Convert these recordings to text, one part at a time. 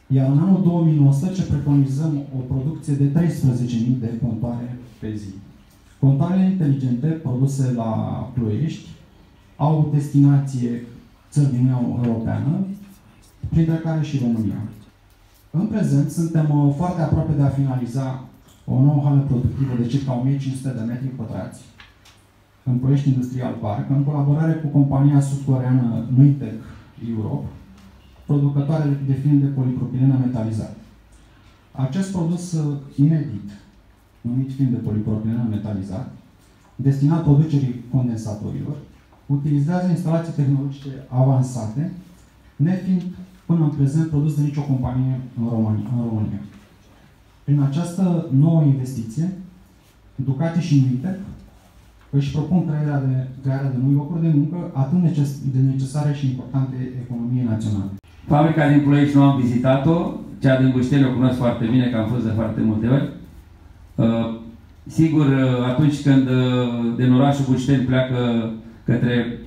Iar în anul 2019 preconizăm o producție de 13.000 de contoare pe zi. Contoarele inteligente produse la Ploiești au o destinație țări din Uniunea Europeană, printre care și România. În prezent suntem foarte aproape de a finaliza o nouă hală productivă de circa 1500 de metri pătrați în Ploiești Industrial Park, în colaborare cu compania sud-coreeană Nuitech Europe, producătoare de film de polipropilenă metalizat. Acest produs inedit, numit film de polipropilenă metalizat, destinat producerii condensatorilor, utilizează instalații tehnologice avansate, nefiind până în prezent produs de nicio companie în România. Prin această nouă investiție, Ducati și Nuitech își propun crearea de noi locuri de muncă atât de necesare și importante economiei naționale. Fabrica din Ploiești nu am vizitat-o, cea din Bușteni o cunosc foarte bine, că am fost de foarte multe ori. Sigur, atunci când din orașul Bușteni pleacă către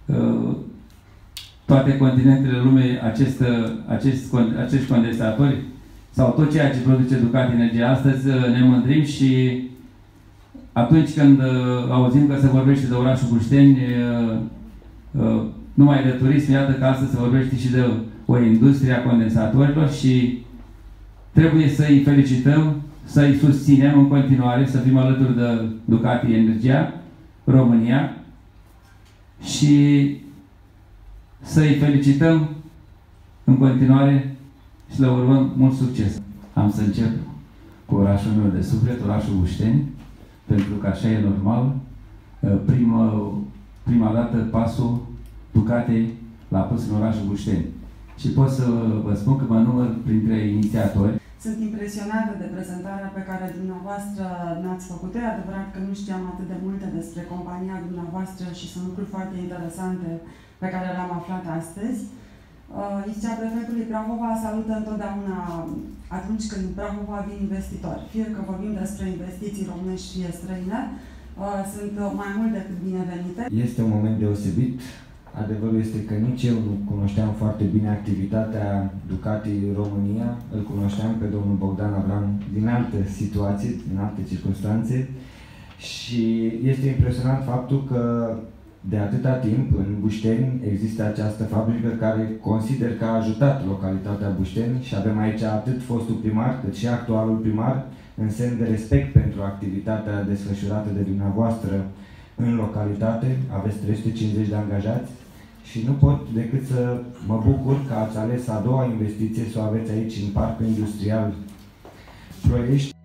toate continentele lumii acești condensatori sau tot ceea ce produce Ducati Energie astăzi, ne mândrim și atunci când auzim că se vorbește de orașul Bușteni, numai de turism, iată că astăzi se vorbește și de o industrie a condensatorilor și trebuie să-i felicităm, să-i susținem în continuare, să fim alături de Ducati Energia România și să-i felicităm în continuare și le urmăm mult succes. Am să încep cu orașul meu de suflet, orașul Bușteni, pentru că așa e normal. Prima dată pasul Ducati l-a pus în orașul Bușteni. Și pot să vă spun că mă număr printre inițiatori. Sunt impresionată de prezentarea pe care dumneavoastră ne-ați făcut-o. E adevărat că nu știam atât de multe despre compania dumneavoastră și sunt lucruri foarte interesante pe care le-am aflat astăzi. Zicea prefectului Prahova salută întotdeauna atunci când în Prahova vin investitori. Fie că vorbim despre investiții românești, fie străine, sunt mai mult decât binevenite. Este un moment deosebit. Adevărul este că nici eu nu cunoșteam foarte bine activitatea Ducati România. Îl cunoșteam pe domnul Bogdan Avram din alte situații, din alte circunstanțe. Și este impresionant faptul că de atâta timp în Bușteni există această fabrică care consider că a ajutat localitatea Bușteni și avem aici atât fostul primar cât și actualul primar în semn de respect pentru activitatea desfășurată de dumneavoastră în localitate. Aveți 350 de angajați și nu pot decât să mă bucur că ați ales a doua investiție să o aveți aici în Parcul Industrial Ploiești.